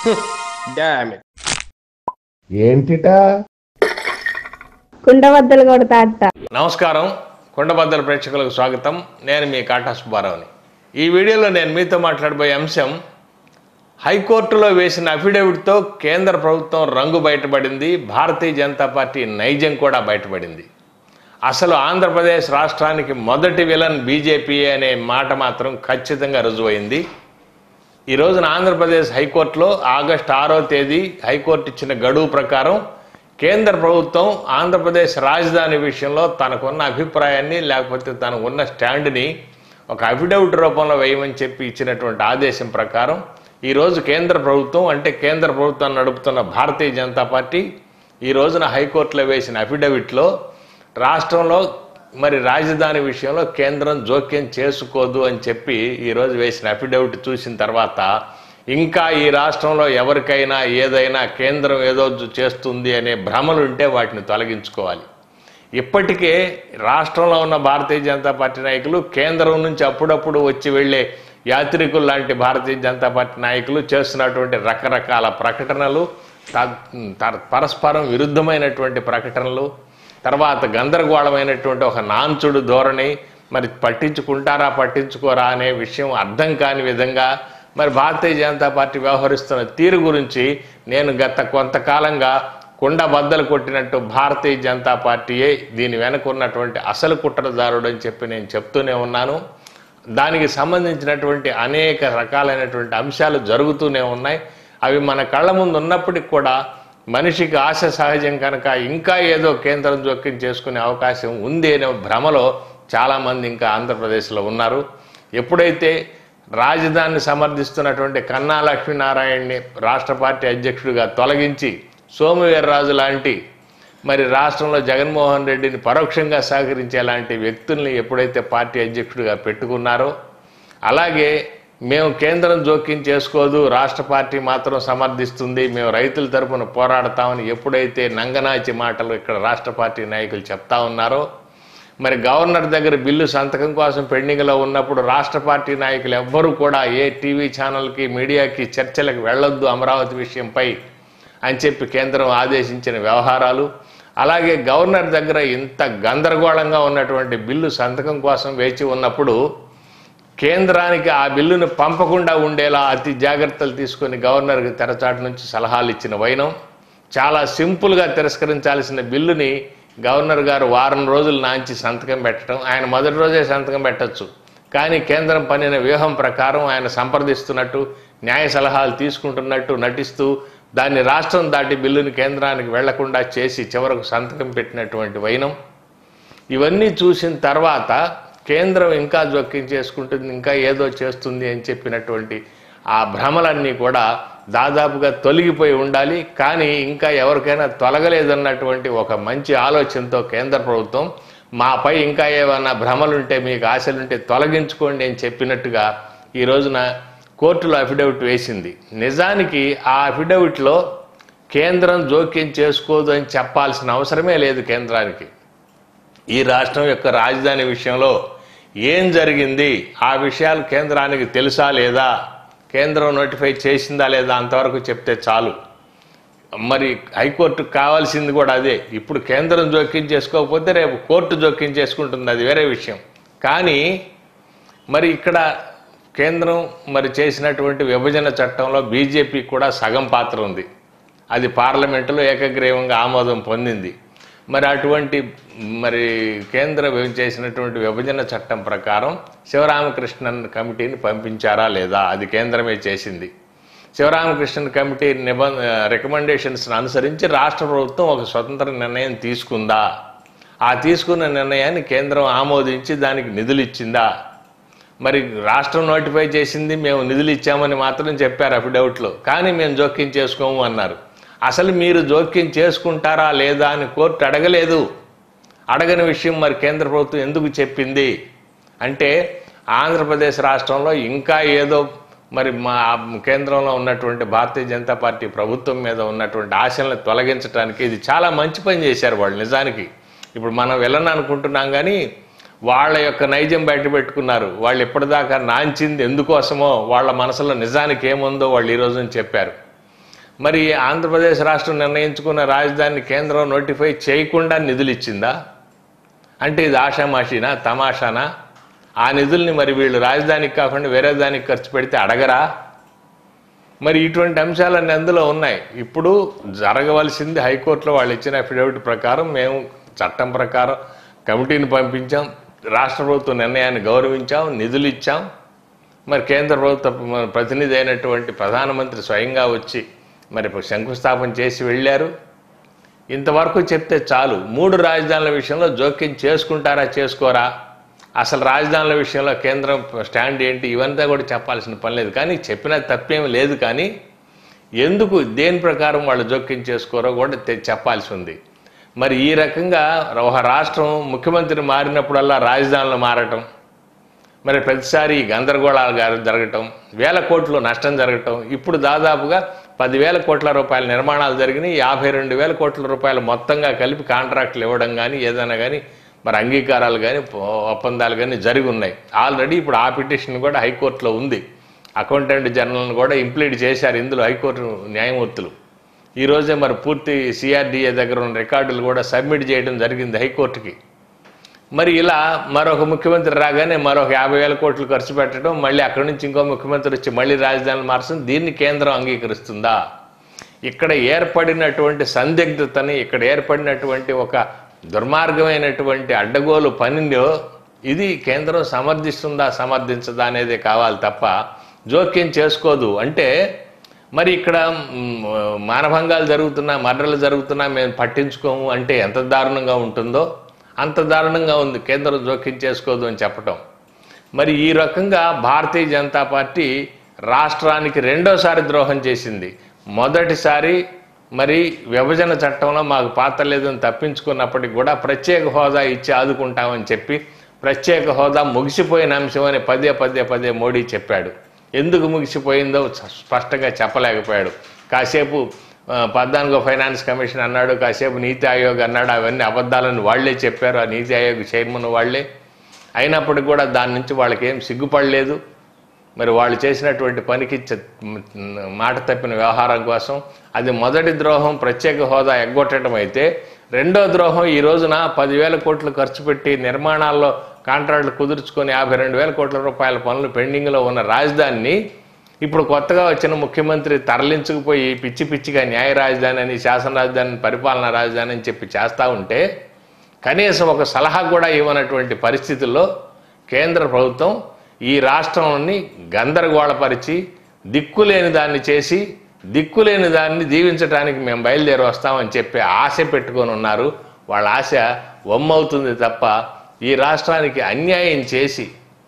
ఏంటిటా కుండబద్దలు కొడతా అట్ట. నమస్కారం, కుండబద్దల ప్రేక్షకులకు స్వాగతం. నేను మీ కాటా సుబ్బారావుని. ఈ వీడియోలో నేను మీతో మాట్లాడబోయే అంశం, హైకోర్టులో వేసిన అఫిడవిట్తో కేంద్ర ప్రభుత్వం రంగు బయటపడింది, భారతీయ జనతా పార్టీ నైజం కూడా బయటపడింది. అసలు ఆంధ్రప్రదేశ్ రాష్ట్రానికి మొదటి విలన్ బీజేపీ అనే మాట మాత్రం ఖచ్చితంగా రుజువైంది. ఈ రోజున ఆంధ్రప్రదేశ్ హైకోర్టులో ఆగస్టు 6వ తేదీ హైకోర్టు ఇచ్చిన గడువు ప్రకారం కేంద్ర ప్రభుత్వం ఆంధ్రప్రదేశ్ రాజధాని విషయంలో తనకున్న అభిప్రాయాన్ని లేకపోతే తనకున్న స్టాండ్ని ఒక అఫిడవిట్ రూపంలో వేయమని చెప్పి ఇచ్చినటువంటి ఆదేశం ప్రకారం ఈరోజు కేంద్ర ప్రభుత్వం, అంటే కేంద్ర ప్రభుత్వాన్ని నడుపుతున్న భారతీయ జనతా పార్టీ ఈ రోజున హైకోర్టులో వేసిన అఫిడవిట్లో రాష్ట్రంలో మరి రాజధాని విషయంలో కేంద్రం జోక్యం చేసుకోదు అని చెప్పి ఈరోజు వేసిన అఫిడవిట్ చూసిన తర్వాత ఇంకా ఈ రాష్ట్రంలో ఎవరికైనా ఏదైనా కేంద్రం ఏదో చేస్తుంది అనే భ్రమలు ఉంటే వాటిని తొలగించుకోవాలి. ఇప్పటికే రాష్ట్రంలో ఉన్న భారతీయ జనతా పార్టీ నాయకులు, కేంద్రం నుంచి అప్పుడప్పుడు వచ్చి వెళ్ళే యాత్రికులు లాంటి భారతీయ జనతా పార్టీ నాయకులు చేస్తున్నటువంటి రకరకాల ప్రకటనలు, పరస్పరం విరుద్ధమైనటువంటి ప్రకటనలు, తర్వాత గందరగోళమైనటువంటి ఒక నాంచుడు ధోరణి, మరి పట్టించుకుంటారా పట్టించుకోరా అనే విషయం అర్థం కాని విధంగా మరి భారతీయ జనతా పార్టీ వ్యవహరిస్తున్న తీరు గురించి నేను గత కొంతకాలంగా కుండబద్దలు కొట్టినట్టు భారతీయ జనతా పార్టీయే దీని వెనక ఉన్నటువంటి అసలు కుట్రదారుడు అని చెప్పి నేను చెప్తూనే ఉన్నాను. దానికి సంబంధించినటువంటి అనేక రకాలైనటువంటి అంశాలు జరుగుతూనే ఉన్నాయి. అవి మన కళ్ళ ముందు ఉన్నప్పటికి కూడా మనిషికి ఆశ సహజం కనుక ఇంకా ఏదో కేంద్రం జోక్యం చేసుకునే అవకాశం ఉంది అనే భ్రమలో చాలామంది ఇంకా ఆంధ్రప్రదేశ్లో ఉన్నారు. ఎప్పుడైతే రాజధానిని సమర్థిస్తున్నటువంటి కన్నా లక్ష్మీనారాయణని రాష్ట్ర పార్టీ అధ్యక్షుడిగా తొలగించి సోమువీర్రాజు లాంటి మరి రాష్ట్రంలో జగన్మోహన్ రెడ్డిని పరోక్షంగా సహకరించే లాంటి వ్యక్తుల్ని ఎప్పుడైతే పార్టీ అధ్యక్షుడిగా పెట్టుకున్నారో, అలాగే మేము కేంద్రం జోక్యం చేసుకోదు, రాష్ట్ర పార్టీ మాత్రం సమర్థిస్తుంది, మేము రైతుల తరపున పోరాడతామని ఎప్పుడైతే నంగనాచి మాటలు ఇక్కడ రాష్ట్ర పార్టీ నాయకులు చెప్తా ఉన్నారో, మరి గవర్నర్ దగ్గర బిల్లు సంతకం కోసం పెండింగ్లో ఉన్నప్పుడు రాష్ట్ర పార్టీ నాయకులు ఎవ్వరూ కూడా ఏ టీవీ ఛానల్కి, మీడియాకి చర్చలకు వెళ్ళొద్దు అమరావతి విషయంపై అని చెప్పి కేంద్రం ఆదేశించిన వ్యవహారాలు, అలాగే గవర్నర్ దగ్గర ఇంత గందరగోళంగా ఉన్నటువంటి బిల్లు సంతకం కోసం వేచి ఉన్నప్పుడు కేంద్రానికి ఆ బిల్లును పంపకుండా ఉండేలా అతి జాగ్రత్తలు తీసుకొని గవర్నర్కి తెరచాటు నుంచి సలహాలు ఇచ్చిన వైనం, చాలా సింపుల్గా తిరస్కరించాల్సిన బిల్లుని గవర్నర్ గారు వారం రోజులు నాంచి సంతకం పెట్టడం, ఆయన మొదటి రోజే సంతకం పెట్టచ్చు, కానీ కేంద్రం పన్నిన వ్యూహం ప్రకారం ఆయన సంప్రదిస్తున్నట్టు, న్యాయ సలహాలు తీసుకుంటున్నట్టు నటిస్తూ దాన్ని రాష్ట్రం దాటి బిల్లుని కేంద్రానికి వెళ్లకుండా చేసి చివరకు సంతకం పెట్టినటువంటి వైనం, ఇవన్నీ చూసిన తర్వాత కేంద్రం ఇంకా జోక్యం చేసుకుంటుంది, ఇంకా ఏదో చేస్తుంది అని చెప్పినటువంటి ఆ భ్రమలన్నీ కూడా దాదాపుగా తొలగిపోయి ఉండాలి. కానీ ఇంకా ఎవరికైనా తొలగలేదన్నటువంటి ఒక మంచి ఆలోచనతో కేంద్ర ప్రభుత్వం మాపై ఇంకా ఏమైనా భ్రమలుంటే, మీకు ఆశలుంటే తొలగించుకోండి అని చెప్పినట్టుగా ఈ రోజున కోర్టులో అఫిడవిట్ వేసింది. నిజానికి ఆ అఫిడవిట్లో కేంద్రం జోక్యం చేసుకోదు అని చెప్పాల్సిన అవసరమే లేదు కేంద్రానికి. ఈ రాష్ట్రం యొక్క రాజధాని విషయంలో ఏం జరిగింది, ఆ విషయాలు కేంద్రానికి తెలుసా లేదా, కేంద్రం నోటిఫై చేసిందా లేదా అంతవరకు చెప్తే చాలు. మరి హైకోర్టుకు కావాల్సింది కూడా అదే. ఇప్పుడు కేంద్రం జోక్యం చేసుకోకపోతే రేపు కోర్టు జోక్యం చేసుకుంటుంది, అది వేరే విషయం. కానీ మరి ఇక్కడ కేంద్రం మరి చేసినటువంటి విభజన చట్టంలో బీజేపీ కూడా సగం పాత్ర ఉంది. అది పార్లమెంటులో ఏకగ్రీవంగా ఆమోదం పొందింది. మరి అటువంటి మరి కేంద్రం చేసినటువంటి విభజన చట్టం ప్రకారం శివరామకృష్ణన్ కమిటీని పంపించారా లేదా, అది కేంద్రమే చేసింది. శివరామకృష్ణన్ కమిటీ రికమెండేషన్స్ని అనుసరించి రాష్ట్ర ప్రభుత్వం ఒక స్వతంత్ర నిర్ణయం తీసుకుందా, ఆ తీసుకున్న నిర్ణయాన్ని కేంద్రం ఆమోదించి దానికి నిధులు ఇచ్చిందా? మరి రాష్ట్రం నోటిఫై చేసింది, మేము నిధులు ఇచ్చామని మాత్రం చెప్పారు అఫిడవిట్లో, కానీ మేము జోక్యం చేసుకోము అన్నారు. అసలు మీరు జోక్యం చేసుకుంటారా లేదా అని కోర్టు అడగలేదు. అడగని విషయం మరి కేంద్ర ప్రభుత్వం ఎందుకు చెప్పింది అంటే, ఆంధ్రప్రదేశ్ రాష్ట్రంలో ఇంకా ఏదో మరి మా కేంద్రంలో ఉన్నటువంటి భారతీయ జనతా పార్టీ ప్రభుత్వం మీద ఉన్నటువంటి ఆశలను తొలగించడానికి ఇది చాలా మంచి పని చేశారు వాళ్ళు. నిజానికి ఇప్పుడు మనం వెళ్ళని అనుకుంటున్నాం, కానీ వాళ్ళ యొక్క నైజం బయట పెట్టుకున్నారు. వాళ్ళు ఇప్పటిదాకా నాంచింది ఎందుకోసమో, వాళ్ళ మనసులో నిజానికి ఏముందో వాళ్ళు ఈరోజు చెప్పారు. మరి ఆంధ్రప్రదేశ్ రాష్ట్రం నిర్ణయించుకున్న రాజధానిని కేంద్రం నోటిఫై చేయకుండా నిధులు ఇచ్చిందా? అంటే ఇది ఆషామాషీనా, తమాషానా? ఆ నిధుల్ని మరి వీళ్ళు రాజధానికి కాకుండా వేరే దానికి ఖర్చు పెడితే అడగరా? మరి ఇటువంటి అంశాలన్నీ అందులో ఉన్నాయి. ఇప్పుడు జరగవలసింది హైకోర్టులో వాళ్ళు ఇచ్చిన అఫిడవిట్ ప్రకారం మేము చట్టం ప్రకారం కమిటీని పంపించాం, రాష్ట్ర ప్రభుత్వ నిర్ణయాన్ని గౌరవించాం, నిధులు ఇచ్చాం. మరి కేంద్ర ప్రభుత్వ ప్రతినిధి అయినటువంటి ప్రధానమంత్రి స్వయంగా వచ్చి మరి శంకుస్థాపన చేసి వెళ్ళారు. ఇంతవరకు చెప్తే చాలు. 3 రాజధానుల విషయంలో జోక్యం చేసుకుంటారా, చేసుకోరా, అసలు రాజధానుల విషయంలో కేంద్రం స్టాండ్ ఏంటి, ఇవంతా కూడా చెప్పాల్సిన పని లేదు. కానీ చెప్పిన తప్పేం లేదు. కానీ ఎందుకు, దేని ప్రకారం వాళ్ళు జోక్యం చేసుకోరో కూడా చెప్పాల్సి ఉంది. మరి ఈ రకంగా ఒక రాష్ట్రం ముఖ్యమంత్రి మారినప్పుడల్లా రాజధానులు మారటం, మరి ప్రతిసారి గందరగోళాలు జరగటం, వేల కోట్లు నష్టం జరగటం, ఇప్పుడు దాదాపుగా 10,000 కోట్ల రూపాయల నిర్మాణాలు జరిగినాయి. 52,000 కోట్ల రూపాయలు మొత్తంగా కలిపి కాంట్రాక్టులు ఇవ్వడం కానీ ఏదైనా కానీ మరి అంగీకారాలు కానీ ఒప్పందాలు కానీ జరిగి ఉన్నాయి. ఆల్రెడీ ఇప్పుడు ఆ పిటిషన్ కూడా హైకోర్టులో ఉంది. అకౌంటెంట్ జనరల్ని కూడా ఇంప్లీడ్ చేశారు ఇందులో హైకోర్టు న్యాయమూర్తులు. ఈరోజే మరి పూర్తి సిఆర్డీఏ దగ్గర ఉన్న రికార్డులు కూడా సబ్మిట్ చేయడం జరిగింది హైకోర్టుకి. మరి ఇలా మరొక ముఖ్యమంత్రి రాగానే మరొక 50,000 కోట్లు ఖర్చు పెట్టడం, మళ్ళీ అక్కడి నుంచి ఇంకో ముఖ్యమంత్రి వచ్చి మళ్ళీ రాజధానిని మార్చడం, దీన్ని కేంద్రం అంగీకరిస్తుందా? ఇక్కడ ఏర్పడినటువంటి సందిగ్ధతని, ఇక్కడ ఏర్పడినటువంటి ఒక దుర్మార్గమైనటువంటి అడ్డగోలు పనిలో ఇది కేంద్రం సమర్థిస్తుందా, సమర్థించదా అనేది కావాలి తప్ప జోక్యం చేసుకోదు. అంటే మరి ఇక్కడ మానభంగాలు జరుగుతున్నా, మర్డర్లు జరుగుతున్నా మేము పట్టించుకోము అంటే ఎంత దారుణంగా ఉంటుందో అంత దారుణంగా ఉంది కేంద్రం జోక్యం చేసుకోదు అని చెప్పటం. మరి ఈ రకంగా భారతీయ జనతా పార్టీ రాష్ట్రానికి రెండోసారి ద్రోహం చేసింది. మొదటిసారి మరి విభజన చట్టంలో మాకు పాత్ర లేదని తప్పించుకున్నప్పటికీ కూడా ప్రత్యేక హోదా ఇచ్చి ఆదుకుంటామని చెప్పి ప్రత్యేక హోదా ముగిసిపోయిన అంశం అని పదే మోడీ చెప్పాడు. ఎందుకు ముగిసిపోయిందో స్పష్టంగా చెప్పలేకపోయాడు. కాసేపు 14వ ఫైనాన్స్ కమిషన్ అన్నాడు, కాసేపు నీతి ఆయోగ్ అన్నాడు. అవన్నీ అబద్ధాలని వాళ్లే చెప్పారు, ఆ నీతి ఆయోగ్ చైర్మన్ వాళ్లే. అయినప్పటికీ కూడా దాని నుంచి వాళ్ళకి ఏం సిగ్గుపడలేదు. మరి వాళ్ళు చేసినటువంటి పనికి మాట తప్పిన వ్యవహారం కోసం అది మొదటి ద్రోహం ప్రత్యేక హోదా ఎగ్గొట్టడం అయితే, రెండో ద్రోహం ఈ రోజున 10,000 కోట్లు ఖర్చు పెట్టి నిర్మాణాల్లో కాంట్రాక్టులు కుదుర్చుకొని 52,000 కోట్ల రూపాయల పనులు పెండింగ్లో ఉన్న రాజధానిని ఇప్పుడు కొత్తగా వచ్చిన ముఖ్యమంత్రి తరలించుకుపోయి పిచ్చి పిచ్చిగా న్యాయ రాజధాని అని, శాసన రాజధాని, పరిపాలనా రాజధాని అని చెప్పి చేస్తూ ఉంటే కనీసం ఒక సలహా కూడా ఇవ్వనటువంటి పరిస్థితుల్లో కేంద్ర ప్రభుత్వం ఈ రాష్ట్రాన్ని గందరగోళపరిచి దిక్కులేని దాన్ని చేసి దిక్కులేని దాన్ని దీవించడానికి మేము బయలుదేరి వస్తామని చెప్పి ఆశ పెట్టుకొని ఉన్నారు. వాళ్ళ ఆశ వమ్మవుతుంది తప్ప ఈ రాష్ట్రానికి అన్యాయం చేసి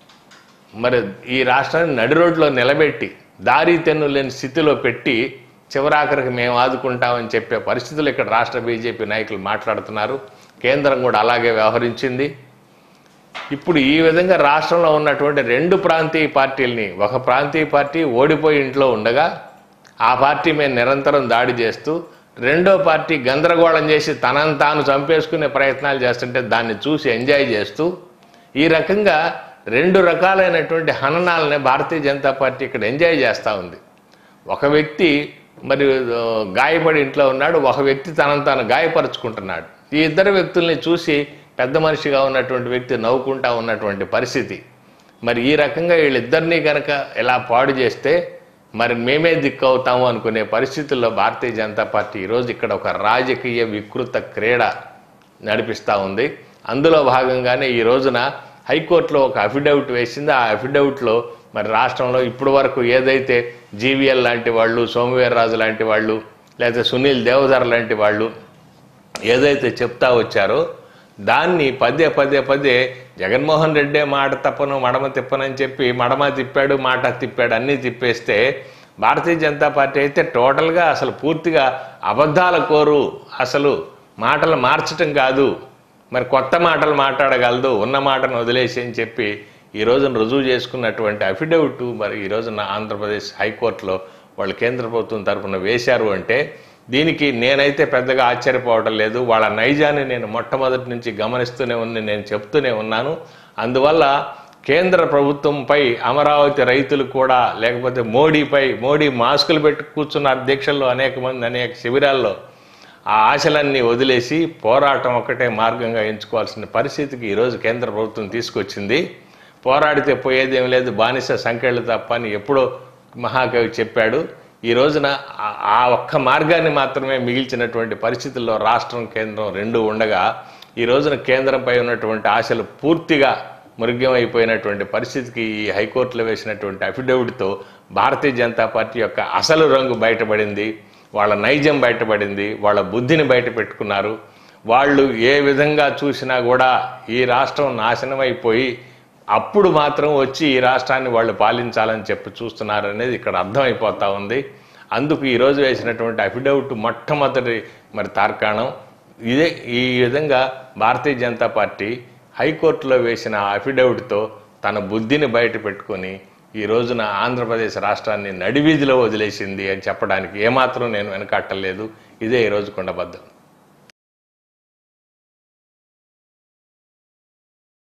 మరి ఈ రాష్ట్రాన్ని నడి రోడ్లో నిలబెట్టి దారి తెన్ను లేని స్థితిలో పెట్టి చివరాఖరికి మేము ఆదుకుంటామని చెప్పే పరిస్థితులు ఇక్కడ రాష్ట్ర బీజేపీ నాయకులు మాట్లాడుతున్నారు. కేంద్రం కూడా అలాగే వ్యవహరించింది. ఇప్పుడు ఈ విధంగా రాష్ట్రంలో ఉన్నటువంటి 2 ప్రాంతీయ పార్టీలని, ఒక ప్రాంతీయ పార్టీ ఓడిపోయి ఇంట్లో ఉండగా ఆ పార్టీ మీద నిరంతరం దాడి చేస్తూ, రెండో పార్టీ గందరగోళం చేసి తనను తాను చంపేసుకునే ప్రయత్నాలు చేస్తుంటే దాన్ని చూసి ఎంజాయ్ చేస్తూ ఈ రకంగా 2 రకాలైనటువంటి హననాలని భారతీయ జనతా పార్టీ ఇక్కడ ఎంజాయ్ చేస్తూ ఉంది. ఒక వ్యక్తి మరి గాయపడి ఇంట్లో ఉన్నాడు, ఒక వ్యక్తి తనను తాను గాయపరుచుకుంటున్నాడు. ఈ ఇద్దరు వ్యక్తుల్ని చూసి పెద్ద మనిషిగా ఉన్నటువంటి వ్యక్తి నవ్వుకుంటా ఉన్నటువంటి పరిస్థితి. మరి ఈ రకంగా వీళ్ళిద్దరినీ కనుక ఇలా పాడు చేస్తే మరి మేమే దిక్కు అవుతాము అనుకునే పరిస్థితుల్లో భారతీయ జనతా పార్టీ ఈరోజు ఇక్కడ ఒక రాజకీయ వికృత క్రీడ నడిపిస్తూ ఉంది. అందులో భాగంగానే ఈ రోజున హైకోర్టులో ఒక అఫిడవిట్ వేసింది. ఆ అఫిడవిట్లో మరి రాష్ట్రంలో ఇప్పటి వరకు ఏదైతే జీవీఎల్ లాంటి వాళ్ళు, సోమవీర్రాజు లాంటి వాళ్ళు, లేకపోతే సునీల్ దేవధర్ లాంటి వాళ్ళు ఏదైతే చెప్తా వచ్చారో దాన్ని పదే జగన్మోహన్ రెడ్డే మాట తప్పను మడమ తిప్పనని చెప్పి మడమ తిప్పాడు, మాట తిప్పాడు, అన్నీ తిప్పేస్తే భారతీయ జనతా పార్టీ అయితే టోటల్గా అసలు పూర్తిగా అబద్ధాల కోరు, అసలు మాటలు మార్చటం కాదు, మరి కొత్త మాటలు మాట్లాడగలదు, ఉన్న మాటను వదిలేసి అని చెప్పి ఈ రోజున రుజువు చేసుకున్నటువంటి అఫిడవిట్ మరి ఈ రోజున ఆంధ్రప్రదేశ్ హైకోర్టులో వాళ్ళు కేంద్ర ప్రభుత్వం తరఫున వేశారు. అంటే దీనికి నేనైతే పెద్దగా ఆశ్చర్యపోవడం లేదు. వాళ్ళ నైజాన్ని నేను మొట్టమొదటి నుంచి గమనిస్తూనే నేను చెప్తూనే ఉన్నాను. అందువల్ల కేంద్ర ప్రభుత్వంపై అమరావతి రైతులు కూడా లేకపోతే మోడీ మాస్కులు పెట్టి కూర్చున్న దీక్షల్లో అనేక మంది అనేక శిబిరాల్లో ఆ ఆశలన్నీ వదిలేసి పోరాటం ఒక్కటే మార్గంగా ఎంచుకోవాల్సిన పరిస్థితికి ఈరోజు కేంద్ర ప్రభుత్వం తీసుకొచ్చింది. పోరాడితే పోయేదేం లేదు, బానిస సంఖ్యలు తప్ప అని ఎప్పుడో మహాకవి చెప్పాడు. ఈ రోజున ఆ ఒక్క మార్గాన్ని మాత్రమే మిగిల్చినటువంటి పరిస్థితుల్లో రాష్ట్రం కేంద్రం రెండు ఉండగా ఈ రోజున కేంద్రంపై ఉన్నటువంటి ఆశలు పూర్తిగా మురిగ్యమైపోయినటువంటి పరిస్థితికి ఈ హైకోర్టులో వేసినటువంటి అఫిడవిట్తో భారతీయ జనతా పార్టీ యొక్క అసలు రంగు బయటపడింది, వాళ్ళ నైజం బయటపడింది, వాళ్ళ బుద్ధిని బయట పెట్టుకున్నారు. వాళ్ళు ఏ విధంగా చూసినా కూడా ఈ రాష్ట్రం నాశనం అయిపోయి అప్పుడు మాత్రం వచ్చి ఈ రాష్ట్రాన్ని వాళ్ళు పాలించాలని చెప్పి చూస్తున్నారు అనేది ఇక్కడ అర్థమైపోతూ ఉంది. అందుకు ఈరోజు వేసినటువంటి అఫిడవిట్ మొట్టమొదటి తార్కాణం ఇదే. ఈ విధంగా భారతీయ జనతా పార్టీ హైకోర్టులో వేసిన అఫిడవిట్తో తన బుద్ధిని బయట పెట్టుకొని ఈ రోజున ఆంధ్రప్రదేశ్ రాష్ట్రాన్ని నడివీధిలో వదిలేసింది అని చెప్పడానికి ఏమాత్రం నేను వెనకాట్టలేదు. ఇదే ఈరోజు కుండబద్దలు.